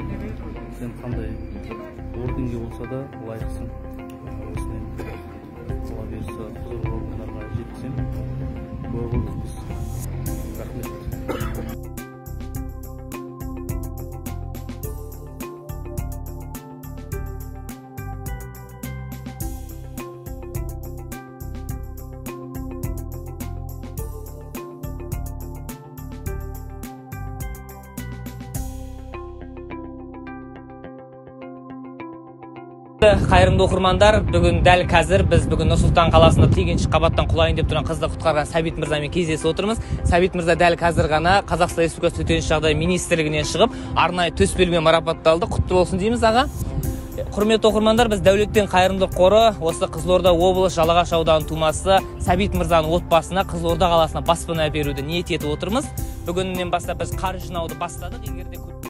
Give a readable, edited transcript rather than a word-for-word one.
Сен қандай орденге болса да лайықсың. Осымен алла бұйырса құзырлы органдарға жетсең, куә болдық біз. Рахмет. Қайырымды оқырмандар, бүгін дәл қазір біз бүгін Нұр-Сұлтан қаласында 8-ші қабаттан құлайын деп тұрған қызды құтқарған Сәбит мырзамен кездесіп отырмыз. Сәбит мырза дәл қазір ғана Қазақстан Республикасы төтенше жағдай министрлігінен шығып, арнайы төсбелгімен марапатталды. Құтты болсын дейміз, аға. Құрметті оқырмандар, біз Дәулеттен қайырымдылық қоры осы Қызылорда облысы Жалағаш ауданының тумасы Сәбит мырзаның отбасына Қызылорда қаласына баспана беруді ниет етіп отырмыз. Бүгіннен бастап біз қаржы жинауды бастадық. Егер де